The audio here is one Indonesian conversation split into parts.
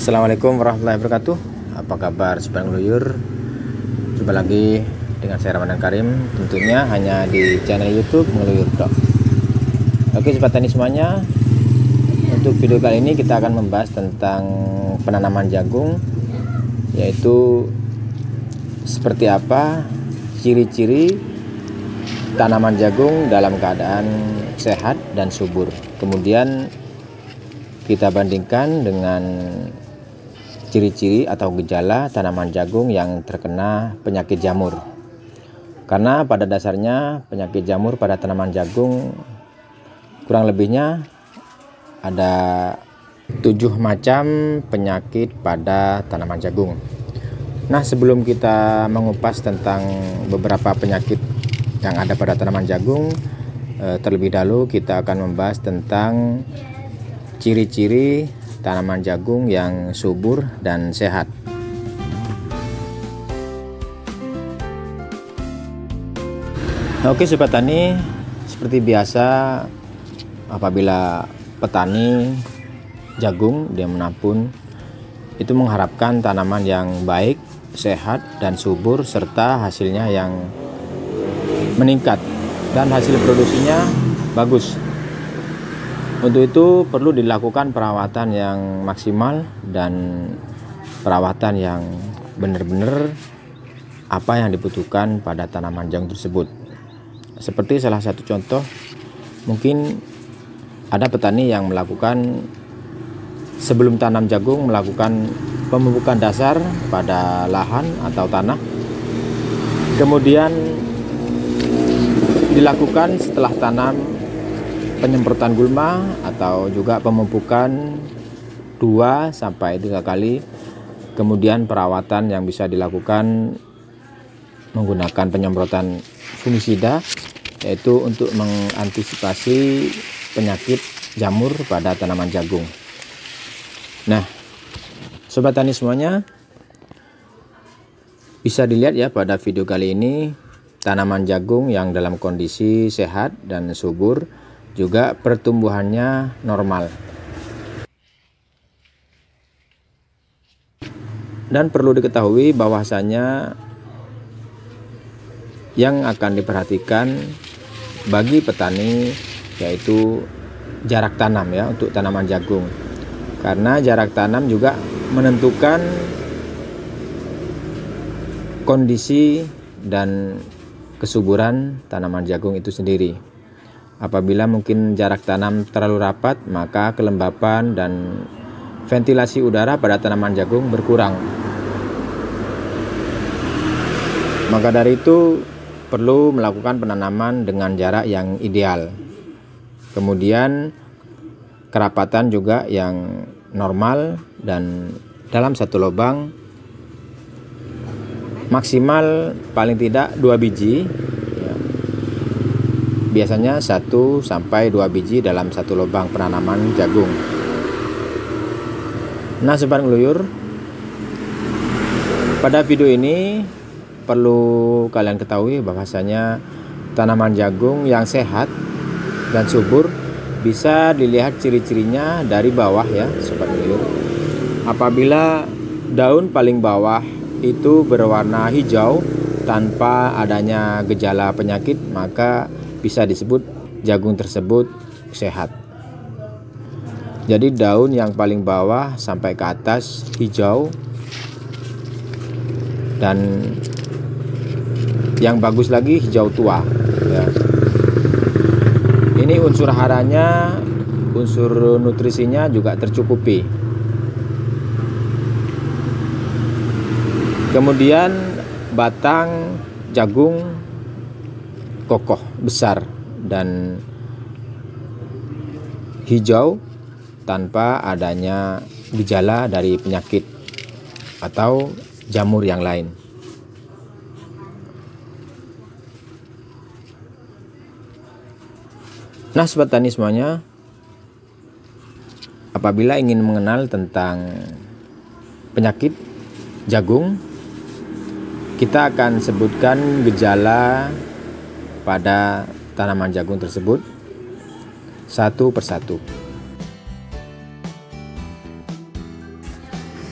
Assalamualaikum warahmatullahi wabarakatuh. Apa kabar sobat ngeluyur? Jumpa lagi dengan saya Ramadan Karim, tentunya hanya di channel YouTube Ngeluyur Dok. Oke sobat tani semuanya, untuk video kali ini kita akan membahas tentang penanaman jagung, yaitu seperti apa ciri-ciri tanaman jagung dalam keadaan sehat dan subur. Kemudian kita bandingkan dengan ciri-ciri atau gejala tanaman jagung yang terkena penyakit jamur. Karena pada dasarnya penyakit jamur pada tanaman jagung kurang lebihnya ada 7 macam penyakit pada tanaman jagung. Nah, sebelum kita mengupas tentang beberapa penyakit yang ada pada tanaman jagung, terlebih dahulu kita akan membahas tentang ciri-ciri tanaman jagung yang subur dan sehat. Oke sobat tani, seperti biasa apabila petani jagung dimanapun itu mengharapkan tanaman yang baik, sehat dan subur serta hasilnya yang meningkat dan hasil produksinya bagus. Untuk itu perlu dilakukan perawatan yang maksimal dan perawatan yang benar-benar apa yang dibutuhkan pada tanaman jagung tersebut. Seperti salah satu contoh, mungkin ada petani yang melakukan sebelum tanam jagung melakukan pemupukan dasar pada lahan atau tanah. Kemudian dilakukan setelah tanam penyemprotan gulma atau juga pemupukan 2-3 kali. Kemudian perawatan yang bisa dilakukan menggunakan penyemprotan fungisida, yaitu untuk mengantisipasi penyakit jamur pada tanaman jagung. Nah, sobat tani semuanya, bisa dilihat ya pada video kali ini tanaman jagung yang dalam kondisi sehat dan subur, juga pertumbuhannya normal. Dan perlu diketahui bahwasanya yang akan diperhatikan bagi petani yaitu jarak tanam ya untuk tanaman jagung. Karena jarak tanam juga menentukan kondisi dan kesuburan tanaman jagung itu sendiri. Apabila mungkin jarak tanam terlalu rapat, maka kelembapan dan ventilasi udara pada tanaman jagung berkurang. Maka dari itu perlu melakukan penanaman dengan jarak yang ideal. Kemudian kerapatan juga yang normal dan dalam satu lubang maksimal paling tidak 2 biji. Biasanya 1-2 biji dalam satu lubang penanaman jagung. Nah sobat ngeluyur, pada video ini perlu kalian ketahui bahwasanya tanaman jagung yang sehat dan subur bisa dilihat ciri-cirinya dari bawah ya sobat ngeluyur. Apabila daun paling bawah itu berwarna hijau tanpa adanya gejala penyakit, maka bisa disebut jagung tersebut sehat. Jadi daun yang paling bawah sampai ke atas hijau, dan yang bagus lagi hijau tua ya. Ini unsur haranya, unsur nutrisinya juga tercukupi. Kemudian batang jagung kokoh, besar dan hijau tanpa adanya gejala dari penyakit atau jamur yang lain. Nah sobat tani semuanya, apabila ingin mengenal tentang penyakit jagung, kita akan sebutkan gejala pada tanaman jagung tersebut satu persatu.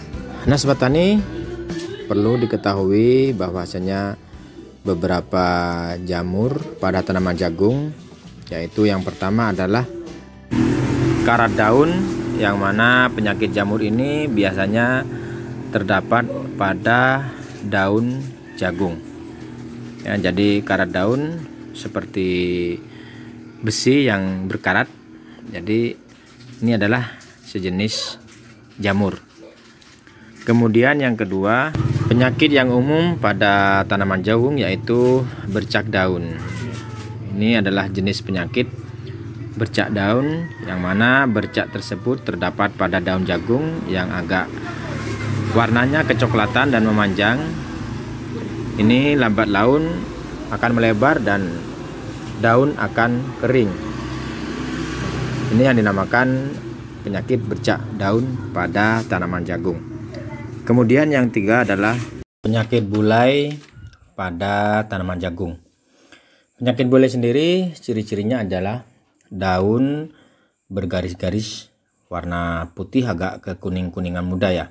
Nah sobat tani, perlu diketahui bahwasanya beberapa jamur pada tanaman jagung, yaitu yang pertama adalah karat daun, yang mana penyakit jamur ini biasanya terdapat pada daun jagung ya. Jadi karat daun seperti besi yang berkarat, jadi ini adalah sejenis jamur. Kemudian yang kedua, penyakit yang umum pada tanaman jagung yaitu bercak daun. Ini adalah jenis penyakit bercak daun, yang mana bercak tersebut terdapat pada daun jagung yang agak warnanya kecoklatan dan memanjang. Ini lambat laun akan melebar dan daun akan kering. Ini yang dinamakan penyakit bercak daun pada tanaman jagung. Kemudian yang tiga adalah penyakit bulai pada tanaman jagung. Penyakit bulai sendiri ciri-cirinya adalah daun bergaris-garis warna putih agak ke kuning-kuningan muda ya.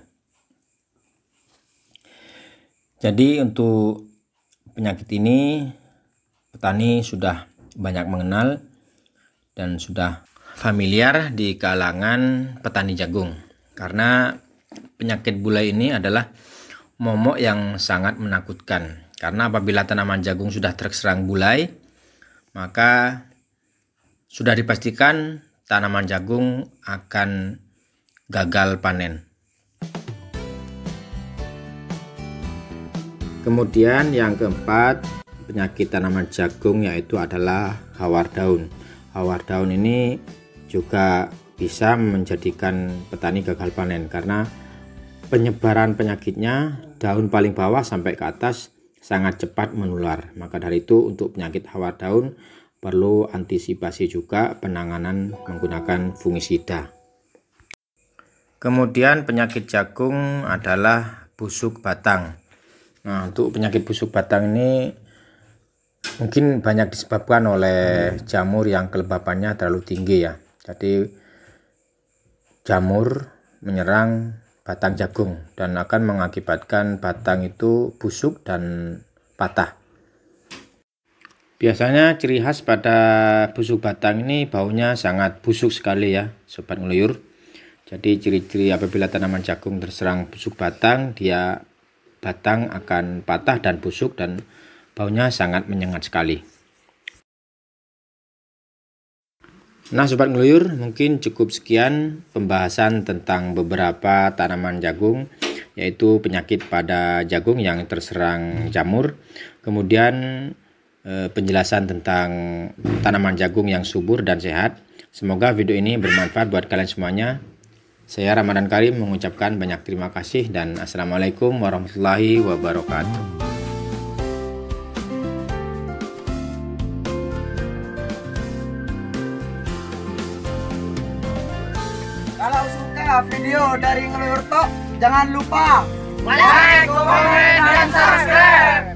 Jadi untuk penyakit ini petani sudah banyak mengenal dan sudah familiar di kalangan petani jagung, karena penyakit bulai ini adalah momok yang sangat menakutkan. Karena apabila tanaman jagung sudah terserang bulai, maka sudah dipastikan tanaman jagung akan gagal panen. Kemudian yang keempat, penyakit tanaman jagung yaitu adalah hawar daun. Hawar daun ini juga bisa menjadikan petani gagal panen, karena penyebaran penyakitnya daun paling bawah sampai ke atas sangat cepat menular. Maka dari itu untuk penyakit hawar daun perlu antisipasi juga penanganan menggunakan fungisida. Kemudian penyakit jagung adalah busuk batang. Nah, untuk penyakit busuk batang ini mungkin banyak disebabkan oleh jamur yang kelembapannya terlalu tinggi ya. Jadi jamur menyerang batang jagung dan akan mengakibatkan batang itu busuk dan patah. Biasanya ciri khas pada busuk batang ini baunya sangat busuk sekali ya sobat ngeluyur. Jadi ciri-ciri apabila tanaman jagung terserang busuk batang, dia batang akan patah dan busuk dan baunya sangat menyengat sekali. Nah sobat ngeluyur, mungkin cukup sekian pembahasan tentang beberapa tanaman jagung, yaitu penyakit pada jagung yang terserang jamur. Kemudian penjelasan tentang tanaman jagung yang subur dan sehat. Semoga video ini bermanfaat buat kalian semuanya. Saya Ramadan Karim mengucapkan banyak terima kasih dan assalamualaikum warahmatullahi wabarakatuh. Kalau suka video dari Ngeluyur Tok, jangan lupa like, comment, dan subscribe.